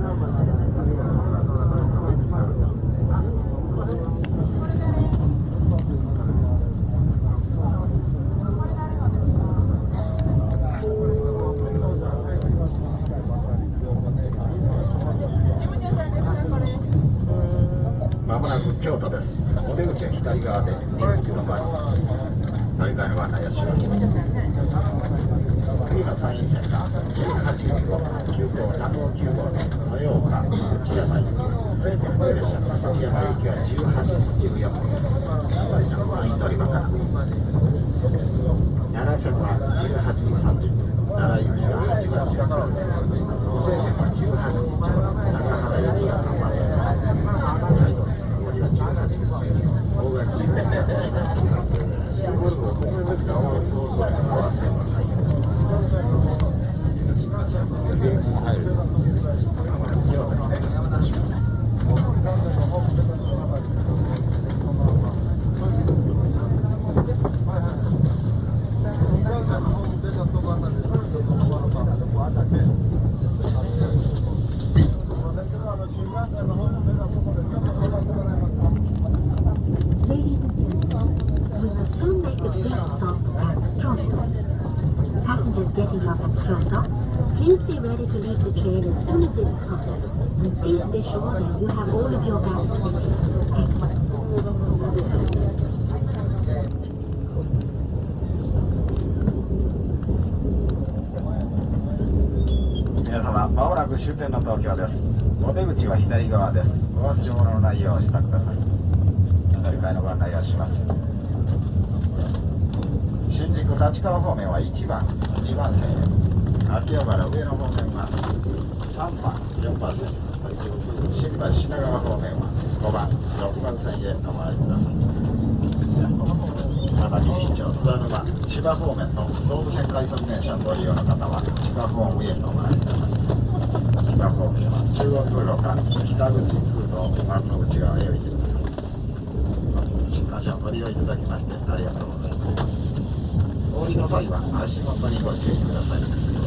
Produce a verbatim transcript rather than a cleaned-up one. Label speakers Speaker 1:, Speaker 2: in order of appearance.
Speaker 1: まもなく京都です。お出口は左側で右手の前に乗り換えのご案内をします。次の山陰線がじゅうはち号、きゅう号、なな号、きゅう号で豊岡、内山行き、全国の列車の崎山行きはじゅうはちじじゅうよん分、満員乗り場から。奈良線はじゅうはちじさんじゅっぷん、奈良行きははちばんじゅっぷん、五勢線はじゅうはちじちょうど、長原行きがさんばんです。
Speaker 2: Getting up at Kyoto, please be ready to leave the train as soon as it's possible. Please be sure that you have all of your bags with you.
Speaker 1: 皆様、まもなく終点の東京です。お出口は左側です。お忘れ物のないようしてください。乗り換えのご案内をします。新宿立川方面はいちばん、にばん線へ。秋葉原上野方面はさんばん、よんばん線。新橋品川方面はごばん、ろくばん線へお回りください。また、日町、津田沼、千葉方面の総武線快速電車をご利用の方は千葉ホームへお回りください。千葉方面は中央通路か北口通路丸の内側へお行きください。新幹線をご利用いただきましてありがとうございます。お降りの際は足元にご注意ください。